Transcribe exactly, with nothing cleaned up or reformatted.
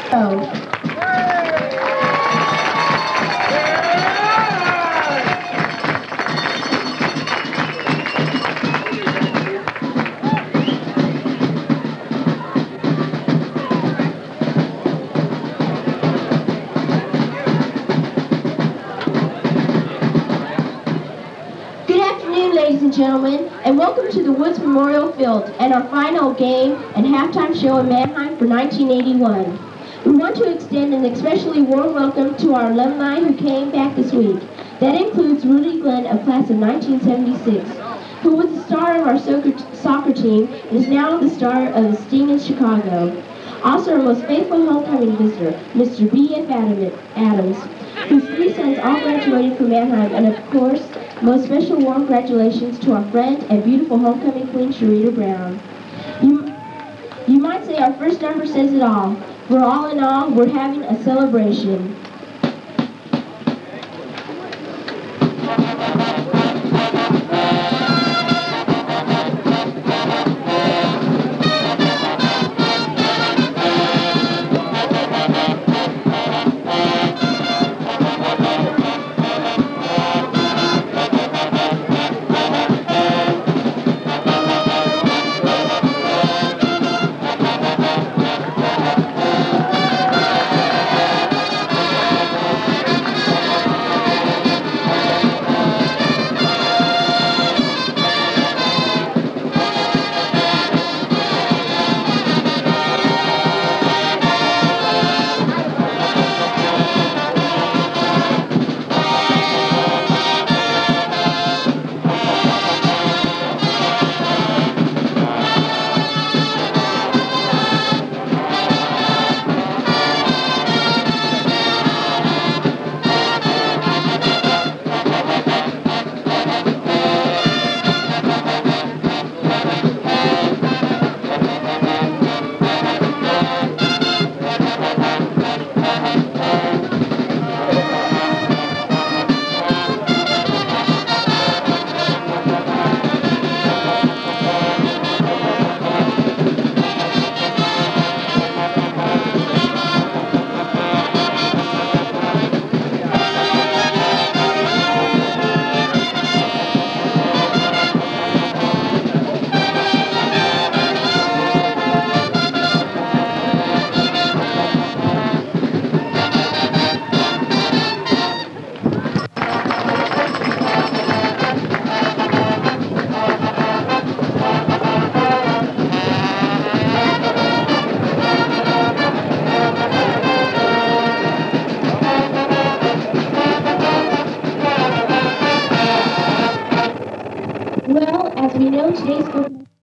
Oh. Ladies and gentlemen, and welcome to the Woods Memorial Field and our final game and halftime show in Mannheim for nineteen eighty-one. We want to extend an especially warm welcome to our alumni who came back this week. That includes Rudy Glenn of class of nineteen seventy-six, who was the star of our soccer, soccer team and is now the star of the Sting in Chicago. Also our most faithful homecoming visitor, Mister B F Adams, whose three sons all graduated from Mannheim, and of course, most special warm congratulations to our friend and beautiful homecoming queen, Sharita Brown. You, you might say our first number says it all. For all in all, we're having a celebration. Well, as we know, today's